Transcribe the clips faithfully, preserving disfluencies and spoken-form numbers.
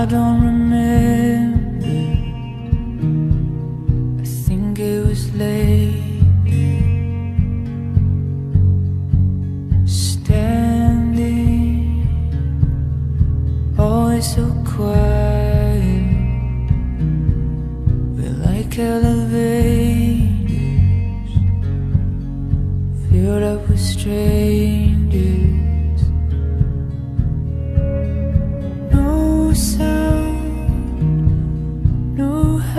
don't remember. I think it was late. Standing, always so quiet. We're like elevators filled up with strangers. No sound, no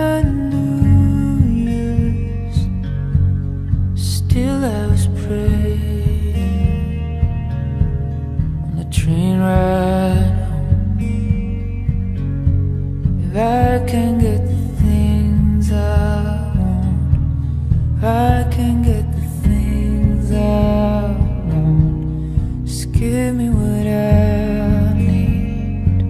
hallelujahs. Still I was praying on the train ride home. If I can get the things I want, if I can get the things I want, just give me what I need.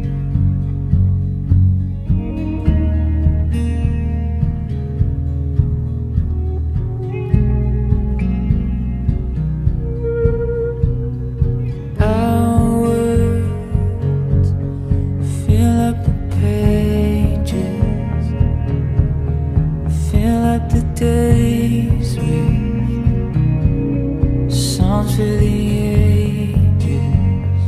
Our words fill up the pages, fill up the days with songs for the ages.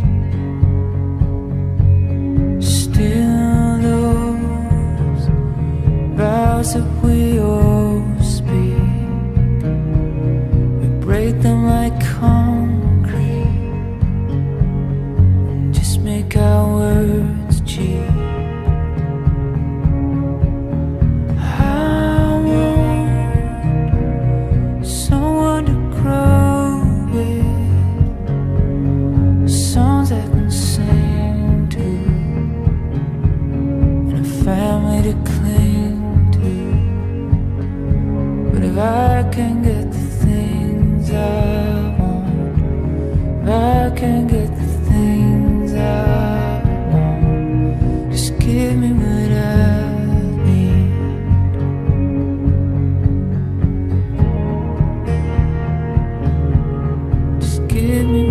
Still those vows that we all speak, we break them like concrete and just make our words cheap. Someone to grow with, songs I can sing to, and a family to cling to. But if I can get the things I want, if I can get the things I want, just give me what I need. Give me